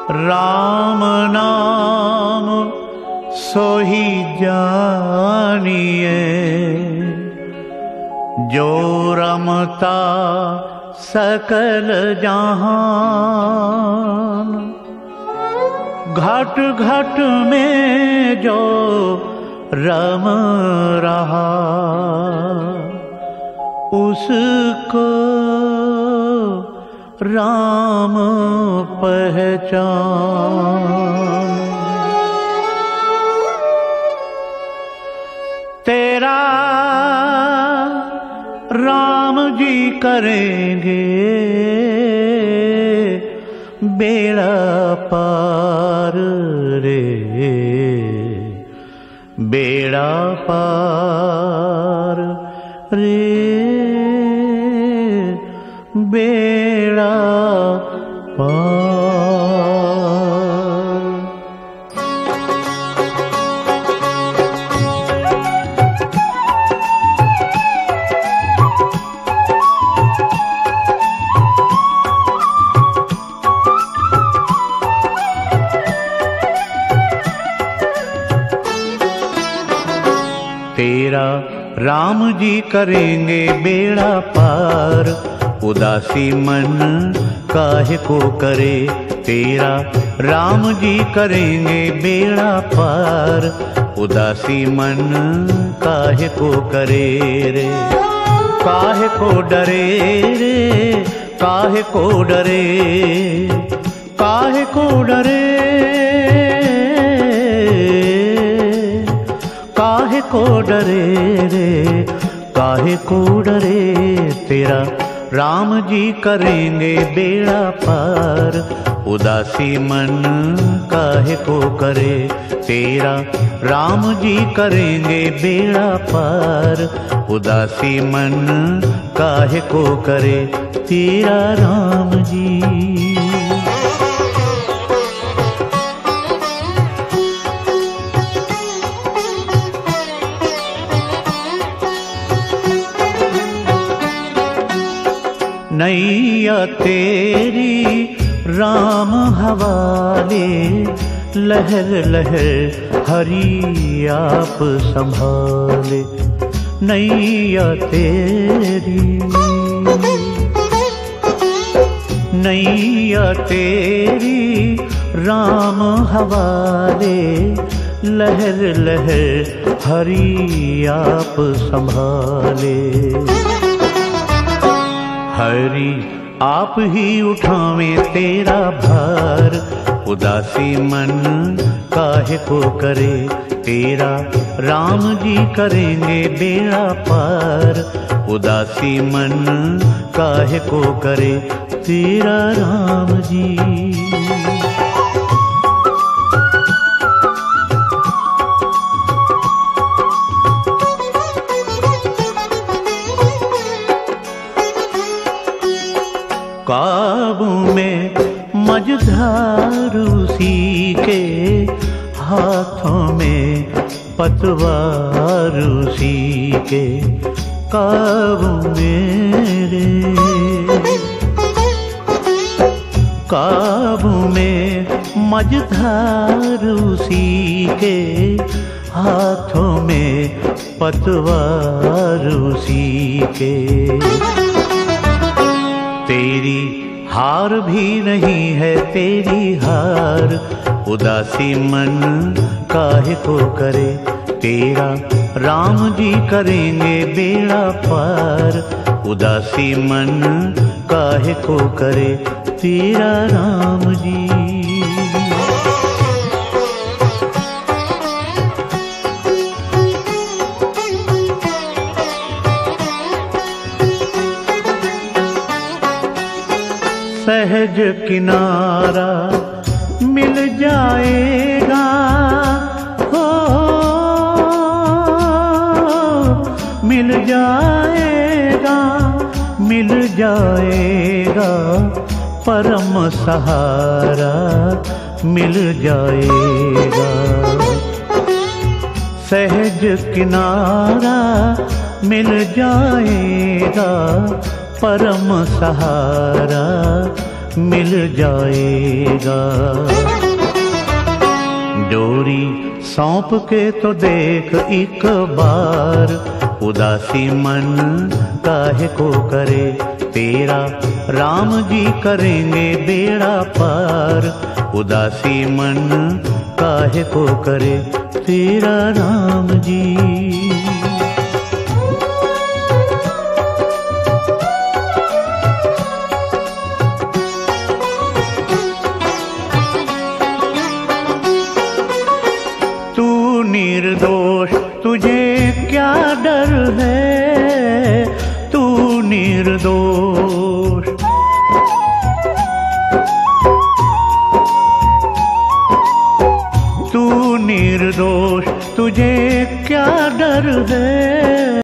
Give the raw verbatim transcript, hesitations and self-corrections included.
राम नाम सोही जानिए, जो रमता सकल जहान। घट घट में जो रम रहा, उसको राम पहचान। तेरा राम जी करेंगे बेड़ा पार रे, बेड़ा पार रे, बेड़ा पार। तेरा राम जी करेंगे बेड़ा पार, उदासी मन काहे को करे। तेरा राम जी करेंगे बेड़ा पार, उदासी मन काहे को करे रे। काहे को डरे रे, काहे को डरे, काहे को डरे, काहे को डरे रे, काहे को डरे। तेरा राम जी करेंगे बेड़ा पार, उदासी मन काहे को करे। तेरा राम जी करेंगे बेड़ा पार, उदासी मन काहे को करे। तेरा राम जी नैया तेरी राम हवाले, लहर लहर हरि आप संभाले। नैया तेरी, नैया तेरी राम हवाले, लहर लहर हरि आप संभाले। हरि आप ही उठावें तेरा भार, उदासी मन काहे को करे। तेरा राम जी करेंगे बेड़ा पार, उदासी मन काहे को करे। तेरा राम जी काबू में मझधारू सी के, हाथों में पतवारू सी के। काबू मेरे, काबू में मझधारू सी के, हाथों में पतवारू सी के। तेरी हार भी नहीं है तेरी हार, उदासी मन काहे को करे। तेरा राम जी करेंगे बेड़ा पार, उदासी मन काहे को करे। तेरा राम जी सहज किनारा मिल जाएगा, हो मिल जाएगा, मिल जाएगा। परम सहारा मिल जाएगा। सहज किनारा मिल जाएगा, परम सहारा मिल जाएगा। डोरी सौंप के तो देख एक बार, उदासी मन काहे को करे, तेरा राम जी करेंगे बेड़ा पार। उदासी मन काहे को करे, तेरा राम जी।